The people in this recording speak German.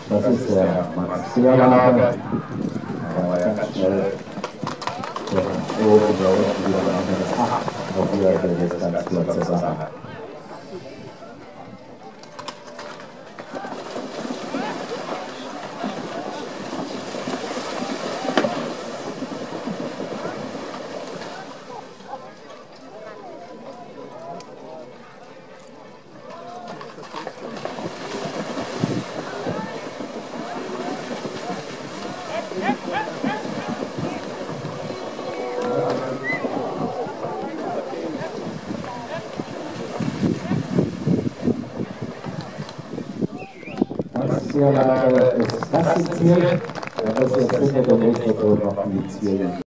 Das ist der Max-Lager. Aber ja ganz schnell. So, wieder das 8. Auch wieder jetzt ganz klar zur Sache. Das ist das Ziel. Das ist jetzt hinter der nächste noch die Ziele.